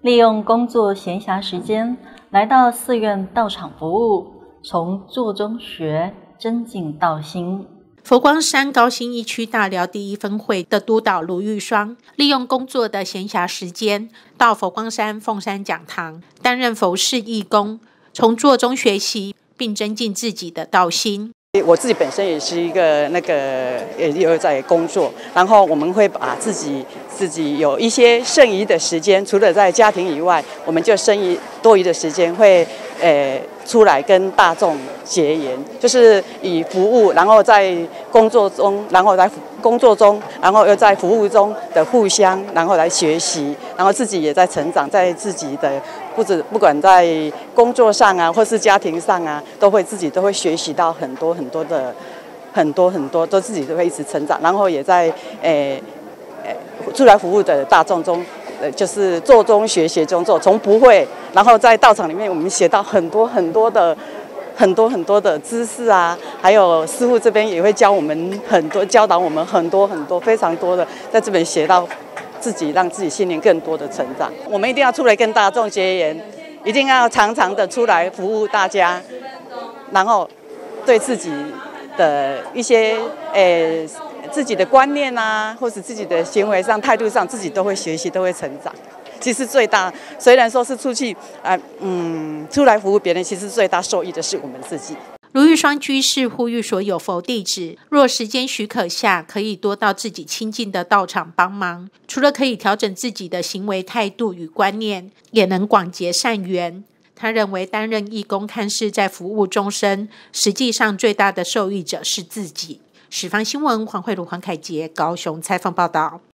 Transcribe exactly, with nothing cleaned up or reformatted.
利用工作闲暇时间来到寺院道场服务，从做中学，增进道心。 佛光山高新一区大寮第一分会的督导卢玉双，利用工作的闲暇时间，到佛光山凤山讲堂担任佛事义工，从做中学习，并增进自己的道心。 我自己本身也是一个那个也有在工作，然后我们会把自己自己有一些剩余的时间，除了在家庭以外，我们就剩余多余的时间会呃出来跟大众结缘，就是以服务，然后在工作中，然后来工作中，然后又在服务中的互相，然后来学习，然后自己也在成长，在自己的不止不管在工作上啊，或是家庭上啊，都会自己都会学习到很多很多的很多很多，都自己都会一直成长，然后也在诶诶出来服务的大众中。呃，就是做中学，学中做，从不会，然后在道场里面，我们学到很多很多的、很多很多的知识啊，还有师父这边也会教我们很多，教导我们很多很多，非常多的，在这边学到自己，让自己心灵更多的成长。我们一定要出来跟大众结缘，一定要常常的出来服务大家，然后对自己的一些诶。自己的观念啊，或是自己的行为上、态度上，自己都会学习，都会成长。其实最大，虽然说是出去啊、呃，嗯，出来服务别人，其实最大受益的是我们自己。 卢玉双居士呼吁所有佛弟子，若时间许可下，可以多到自己亲近的道场帮忙。除了可以调整自己的行为态度与观念，也能广结善缘。他认为担任义工看似在服务众生，实际上最大的受益者是自己。十方新闻黄慧茹、黄凯杰高雄采访报道。